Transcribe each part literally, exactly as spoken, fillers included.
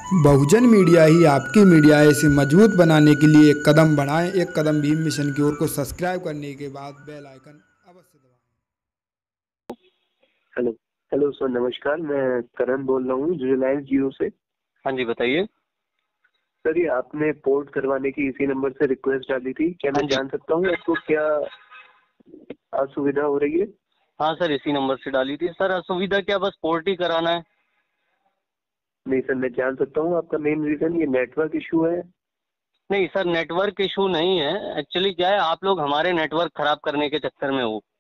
बहुजन media ही आपकी media है। इसे मजबूत बनाने के लिए एक कदम बढ़ाएं। एक कदम भीम मिशन की ओर को सब्सक्राइब करने के बाद बेल आइकन अवश्य दबाएं। हेलो हेलो सर, नमस्कार। मैं करण बोल रहा हूँ रिलायंस जियो से। हाँ जी, बताइए। सर, ये आपने पोर्ट करवाने की इसी नंबर से रिक्वेस्ट डाली थी, क्या हाँ मैं जी। जान सकता हूँ आपको क्या असुविधा हो रही है? हाँ सर, इसी नंबर से डाली थी सर। असुविधा क्या, बस पोर्ट ही कराना है। नहीं सर, मैं जान सकता हूँ आपका मेन रीजन ये नेटवर्क इशू है? नहीं सर, नेटवर्क इशू नहीं है। एक्चुअली क्या है, आप लोग हमारे नेटवर्क खराब करने के चक्कर में हो।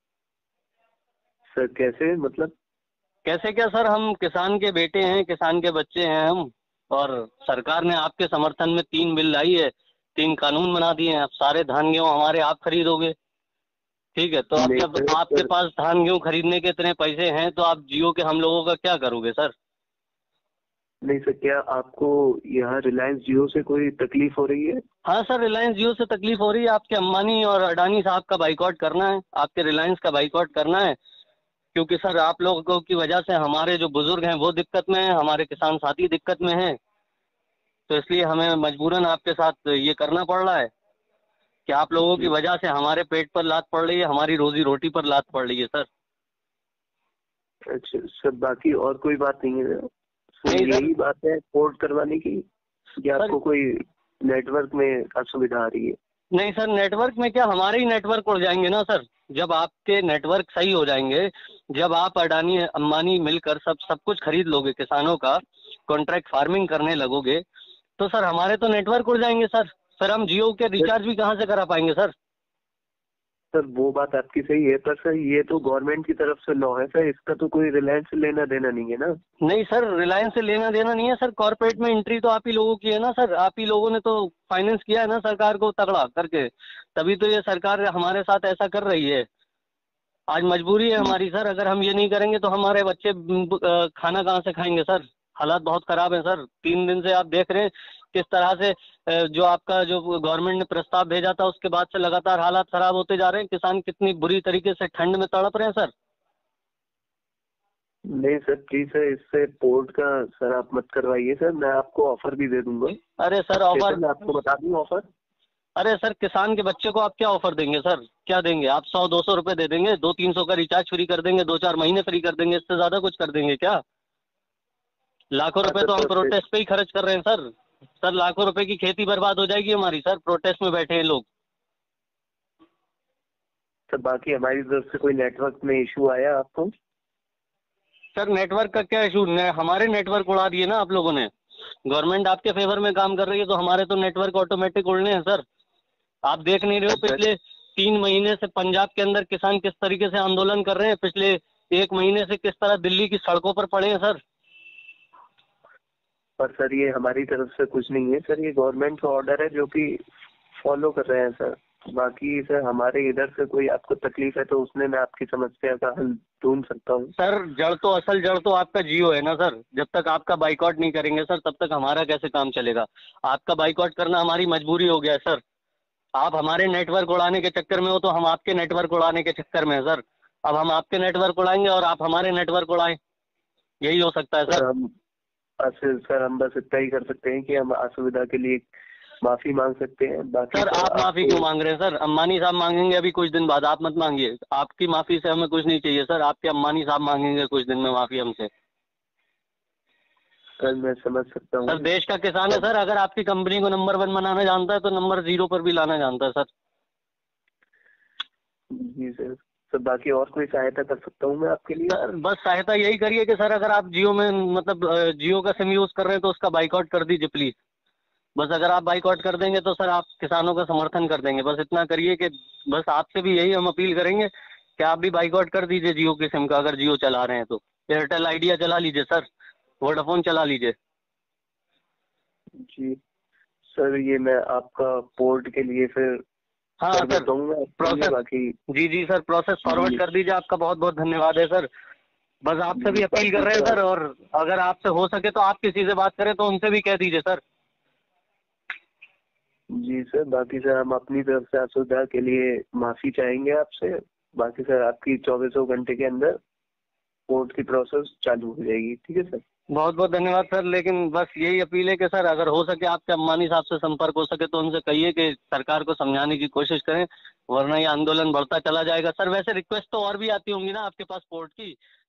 सर कैसे, मतलब? कैसे क्या सर, हम किसान के बेटे हैं, किसान के बच्चे हैं हम। और सरकार ने आपके समर्थन में तीन बिल लाई है, तीन कानून बना दिए हैं। अब सारे धान गेहूँ हमारे आप खरीदोगे। ठीक है, तो अब नहीं जब सर आपके सर पास धान गेहूँ खरीदने के इतने पैसे हैं तो आप जियो के हम लोगों का क्या करोगे सर? नहीं सर, क्या आपको यहाँ रिलायंस जियो से कोई तकलीफ हो रही है? हाँ सर, रिलायंस जियो से तकलीफ हो रही है। आपके अंबानी और अडानी साहब का बाइकआउट करना है, आपके रिलायंस का बाइकआउट करना है। क्योंकि सर आप लोगों की वजह से हमारे जो बुजुर्ग हैं वो दिक्कत में हैं, हमारे किसान साथी दिक्कत में हैं। तो इसलिए हमें मजबूरन आपके साथ ये करना पड़ रहा है कि आप लोगों की जी। वजह से हमारे पेट पर लात पड़ रही है, हमारी रोजी रोटी पर लात पड़ रही है सर। अच्छा सर, बाकी और कोई बात नहीं है सर? नहीं सर। यही बात है पोर्ट करवाने की, या सर आपको कोई नेटवर्क में असुविधा आ रही है? नहीं सर, नेटवर्क में क्या, हमारे ही नेटवर्क उड़ जाएंगे ना सर। जब आपके नेटवर्क सही हो जाएंगे, जब आप अडानी अंबानी मिलकर सब सब कुछ खरीद लोगे, किसानों का कॉन्ट्रैक्ट फार्मिंग करने लगोगे, तो सर हमारे तो नेटवर्क उड़ जाएंगे सर। सर हम जियो के रिचार्ज भी कहाँ से करा पाएंगे सर? सर वो बात आपकी सही है, पर सर ये तो गवर्नमेंट की तरफ से लॉ है सर, इसका तो कोई रिलायंस से लेना देना नहीं है ना। नहीं सर, रिलायंस से लेना देना नहीं है सर। कॉर्पोरेट में एंट्री तो आप ही लोगों की है ना सर। आप ही लोगों ने तो फाइनेंस किया है ना सरकार को तगड़ा करके, तभी तो ये सरकार हमारे साथ ऐसा कर रही है। आज मजबूरी है हमारी सर। अगर हम ये नहीं करेंगे तो हमारे बच्चे अ, खाना कहाँ से खाएंगे सर? हालात बहुत खराब है सर। तीन दिन से आप देख रहे हैं किस तरह से अ, जो आपका जो गवर्नमेंट ने प्रस्ताव भेजा था उसके बाद से लगातार हालात खराब होते जा रहे हैं। किसान कितनी बुरी तरीके से ठंड में तड़प रहे हैं सर। नहीं सर, प्लीज सर, इससे पोर्ट का सर आप मत करवाइए सर, मैं आपको ऑफर भी दे दूंगा। अरे सर अच्छे से ऑफर, मैं आपको बता दूं ऑफर। अरे सर किसान के बच्चे को आप क्या ऑफर देंगे सर? क्या देंगे आप? सौ दो सौ रुपए दे देंगे, दो तीन सौ का रिचार्ज फ्री कर देंगे, दो चार महीने फ्री कर देंगे, इससे ज्यादा कुछ कर देंगे क्या? लाखों हाँ रुपए सर, तो हम पर फिर प्रोटेस्ट पे ही खर्च कर रहे हैं सर। सर लाखों रुपए की खेती बर्बाद हो जाएगी हमारी सर, प्रोटेस्ट में बैठे हैं लोग। सर बाकी हमारी तरफ से कोई नेटवर्क में इशू आया आपको? सर नेटवर्क का क्या इशू, ने, हमारे नेटवर्क उड़ा दिए ना आप लोगों ने। गवर्नमेंट आपके फेवर में काम कर रही है तो हमारे तो नेटवर्क ऑटोमेटिक उड़ने हैं सर। आप देख नहीं रहे हो सर पिछले तीन महीने से पंजाब के अंदर किसान किस तरीके से आंदोलन कर रहे हैं, पिछले एक महीने से किस तरह दिल्ली की सड़कों पर पड़े हैं सर। पर सर ये हमारी तरफ से कुछ नहीं है सर, ये गवर्नमेंट का ऑर्डर है जो कि फॉलो कर रहे हैं सर। बाकी सर हमारे इधर से कोई आपको तकलीफ है तो उसमें मैं आपकी समस्या का हल ढूंढ सकता हूँ। सर जड़ तो, असल जड़ तो आपका जियो है ना सर। जब तक आपका बाइकआउट नहीं करेंगे सर तब तक हमारा कैसे काम चलेगा? आपका बाइकआउट करना हमारी मजबूरी हो गया है सर। आप हमारे नेटवर्क उड़ाने के चक्कर में हो तो हम आपके नेटवर्क उड़ाने के चक्कर में है सर। अब हम आपके नेटवर्क उड़ाएंगे और आप हमारे नेटवर्क उड़ाएं, यही हो सकता है सर। सर हम सर सर हम बस इतना ही कर सकते हैं कि हम असुविधा के लिए माफी मांग सकते हैं। बाकी सर सर आप माफी आपको क्यों मांग रहे हैं सर? अंबानी साहब मांगेंगे अभी कुछ दिन बाद, आप मत मांगिए। आपकी माफी से हमें कुछ नहीं चाहिए सर, आपके अंबानी साहब मांगेंगे कुछ दिन में माफी हमसे। सर मैं समझ सकता सर हूँ। देश का किसान है पर सर, अगर आपकी कंपनी को नंबर वन बनाना जानता है तो नंबर जीरो पर भी लाना जानता है सर। जी सर। सर बाकी और कोई सहायता कर सकता हूँ मैं आपके लिए? सर बस सहायता यही करिए कि सर अगर आप जियो में मतलब अ, जियो का सिम यूज कर रहे हैं तो उसका बाइकआउट कर दीजिए प्लीज। बस अगर आप बाइकआउट कर देंगे तो सर आप किसानों का समर्थन कर देंगे। बस इतना करिए कि बस आपसे भी यही हम अपील करेंगे कि आप भी बाइकआउट कर दीजिए जियो के सिम का, अगर जियो चला रहे हैं तो। एयरटेल आइडिया चला लीजिए सर, वोडाफोन चला लीजिए। जी सर, ये मैं आपका पोर्ट के लिए फिर हाँ कर सर, देता हूँ मैं आपके लिए। प्रोसेस, बाकी जी जी सर, प्रोसेस फॉरवर्ड जी कर दीजिए। आपका बहुत बहुत धन्यवाद है सर। बस आपसे जी भी अपील कर बाकी रहे हैं सर सर, और अगर आपसे हो सके तो आप किसी से बात करें तो उनसे भी कह दीजिए सर। जी सर, बाकी सर हम अपनी तरफ से असुविधा के लिए माफी चाहेंगे आपसे। बाकी सर आपकी चौबीसों घंटे के अंदर कोर्ट की प्रोसेस चालू हो जाएगी, ठीक है सर? बहुत बहुत धन्यवाद सर, लेकिन बस यही अपील है कि सर अगर हो सके आपके अंबानी साहब से संपर्क हो सके तो उनसे कहिए कि सरकार को समझाने की कोशिश करें, वरना ये आंदोलन बढ़ता चला जाएगा। सर वैसे रिक्वेस्ट तो और भी आती होंगी ना आपके पास कोर्ट की,